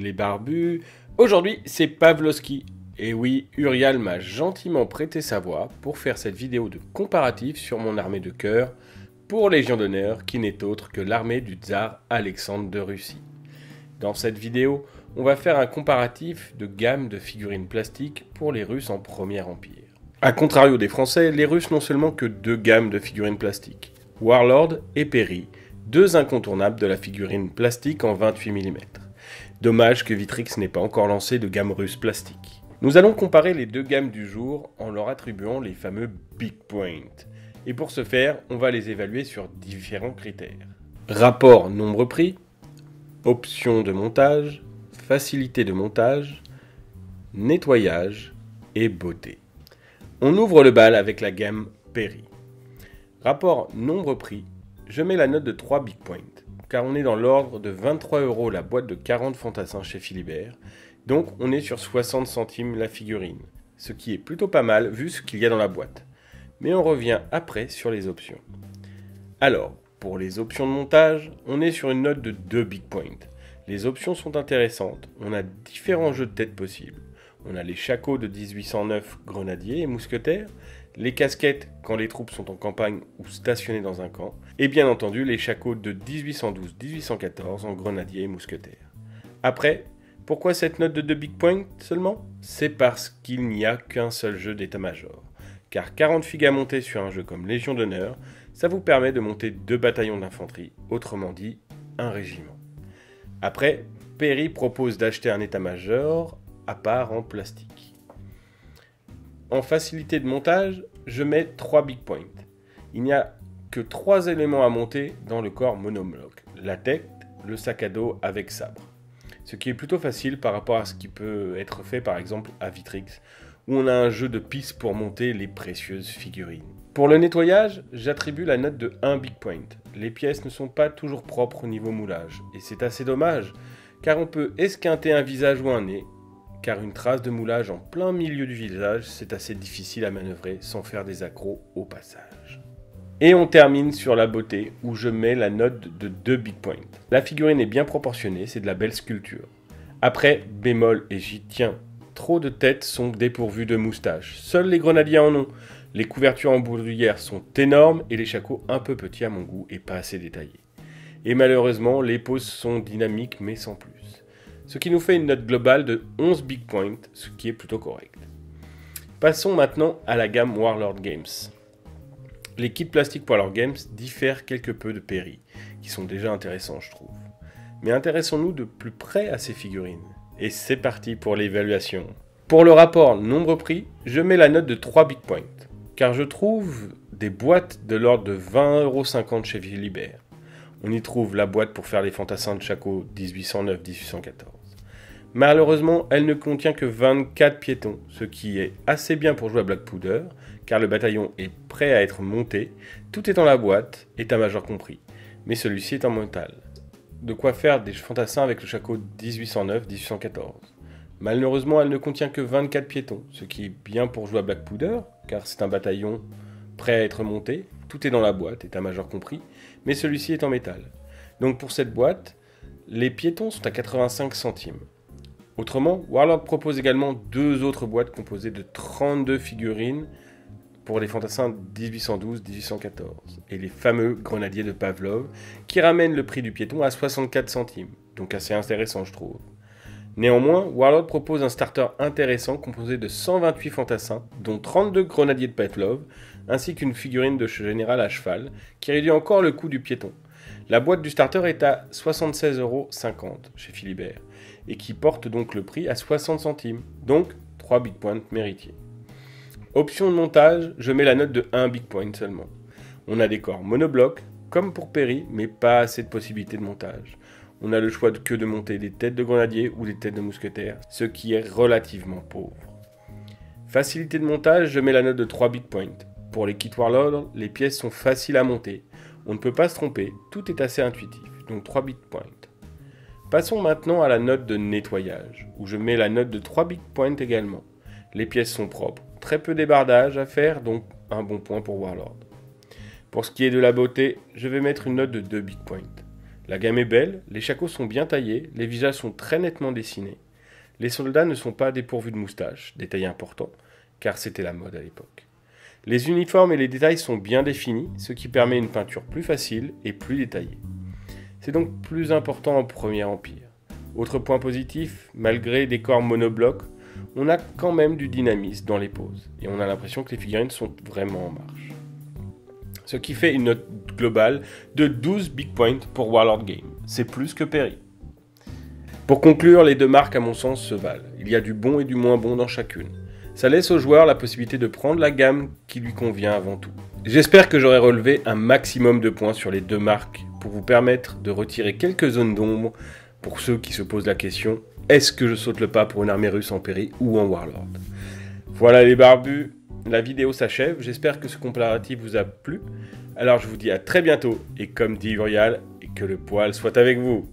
les barbus. Aujourd'hui, c'est Pavlovski. Et oui, Urial m'a gentiment prêté sa voix pour faire cette vidéo de comparatif sur mon armée de cœur pour Légion d'honneur qui n'est autre que l'armée du tsar Alexandre de Russie. Dans cette vidéo, on va faire un comparatif de gamme de figurines plastiques pour les Russes en Premier Empire. A contrario des Français, les Russes n'ont seulement que deux gammes de figurines plastiques, Warlord et Perry, deux incontournables de la figurine plastique en 28 mm. Dommage que Vitrix n'ait pas encore lancé de gamme russe plastique. Nous allons comparer les deux gammes du jour en leur attribuant les fameux Big Point. Et pour ce faire, on va les évaluer sur différents critères. Rapport nombre-prix, options de montage, facilité de montage, nettoyage et beauté. On ouvre le bal avec la gamme Perry. Rapport nombre-prix, je mets la note de 3 Big Point, car on est dans l'ordre de 23 € la boîte de 40 fantassins chez Philibert, donc on est sur 60 centimes la figurine, ce qui est plutôt pas mal vu ce qu'il y a dans la boîte. Mais on revient après sur les options. Alors, pour les options de montage, on est sur une note de 2 Big Point. Les options sont intéressantes, on a différents jeux de tête possibles. On a les shakos de 1809 grenadiers et mousquetaires, les casquettes quand les troupes sont en campagne ou stationnées dans un camp, et bien entendu les shakos de 1812-1814 en grenadiers et mousquetaires. Après, pourquoi cette note de 2 Big Point seulement? C'est parce qu'il n'y a qu'un seul jeu d'état-major. Car 40 figs à monter sur un jeu comme Légion d'honneur, ça vous permet de monter 2 bataillons d'infanterie, autrement dit, un régiment. Après, Perry propose d'acheter un état-major à part en plastique. En facilité de montage, je mets 3 Big Point. Il n'y a que 3 éléments à monter dans le corps monobloc. La tête, le sac à dos avec sabre. Ce qui est plutôt facile par rapport à ce qui peut être fait par exemple à Vitrix, où on a un jeu de pistes pour monter les précieuses figurines. Pour le nettoyage, j'attribue la note de 1 Big Point. Les pièces ne sont pas toujours propres au niveau moulage, et c'est assez dommage, car on peut esquinter un visage ou un nez, car une trace de moulage en plein milieu du visage, c'est assez difficile à manœuvrer sans faire des accros au passage. Et on termine sur la beauté, où je mets la note de 2 Big Point. La figurine est bien proportionnée, c'est de la belle sculpture. Après, bémol, et j'y tiens, trop de têtes sont dépourvues de moustaches. Seuls les grenadiers en ont. Les couvertures en bourdouillère sont énormes et les shakos un peu petits à mon goût et pas assez détaillés. Et malheureusement, les poses sont dynamiques mais sans plus. Ce qui nous fait une note globale de 11 Big Point, ce qui est plutôt correct. Passons maintenant à la gamme Warlord Games. Les kits plastiques Warlord Games diffèrent quelque peu de Perry, qui sont déjà intéressants je trouve. Mais intéressons-nous de plus près à ces figurines. Et c'est parti pour l'évaluation. Pour le rapport nombre-prix, je mets la note de 3 Big Point, car je trouve des boîtes de l'ordre de 20,50 € chez Philibert. On y trouve la boîte pour faire les fantassins de Chaco 1809-1814. Malheureusement, elle ne contient que 24 piétons, ce qui est assez bien pour jouer à Black Powder, car le bataillon est prêt à être monté, tout est dans la boîte, état-major compris, mais celui-ci est en métal. De quoi faire des fantassins avec le Chaco 1809-1814. Malheureusement, elle ne contient que 24 piétons, ce qui est bien pour jouer à Black Powder, car c'est un bataillon prêt à être monté, tout est dans la boîte, état-major compris, mais celui-ci est en métal. Donc pour cette boîte, les piétons sont à 85 centimes. Autrement, Warlord propose également deux autres boîtes composées de 32 figurines pour les fantassins 1812-1814 et les fameux grenadiers de Pavlov qui ramènent le prix du piéton à 64 centimes, donc assez intéressant je trouve. Néanmoins, Warlord propose un starter intéressant composé de 128 fantassins, dont 32 grenadiers de Pavlov, ainsi qu'une figurine de général à cheval, qui réduit encore le coût du piéton. La boîte du starter est à 76,50 € chez Philibert, et qui porte donc le prix à 60 centimes, donc 3 Big Point méritiers. Option de montage, je mets la note de 1 Big Point seulement. On a des corps monoblocs, comme pour Perry, mais pas assez de possibilités de montage. On a le choix que de monter des têtes de grenadiers ou des têtes de mousquetaires, ce qui est relativement pauvre. Facilité de montage, je mets la note de 3 Big Point. Pour les kits Warlord, les pièces sont faciles à monter. On ne peut pas se tromper, tout est assez intuitif, donc 3 Big Point. Passons maintenant à la note de nettoyage, où je mets la note de 3 Big Point également. Les pièces sont propres, très peu débardage à faire, donc un bon point pour Warlord. Pour ce qui est de la beauté, je vais mettre une note de 2 Big Point. La gamme est belle, les shakos sont bien taillés, les visages sont très nettement dessinés. Les soldats ne sont pas dépourvus de moustaches, détail important, car c'était la mode à l'époque. Les uniformes et les détails sont bien définis, ce qui permet une peinture plus facile et plus détaillée. C'est donc plus important en Premier Empire. Autre point positif, malgré des corps monoblocs, on a quand même du dynamisme dans les poses, et on a l'impression que les figurines sont vraiment en marche. Ce qui fait une note globale de 12 big points pour Warlord Game. C'est plus que Perry. Pour conclure, les deux marques à mon sens se valent. Il y a du bon et du moins bon dans chacune. Ça laisse au joueur la possibilité de prendre la gamme qui lui convient avant tout. J'espère que j'aurai relevé un maximum de points sur les deux marques pour vous permettre de retirer quelques zones d'ombre pour ceux qui se posent la question, est-ce que je saute le pas pour une armée russe en Perry ou en Warlord? Voilà les barbus, la vidéo s'achève, j'espère que ce comparatif vous a plu. Alors je vous dis à très bientôt, et comme dit Urial, et que le poil soit avec vous.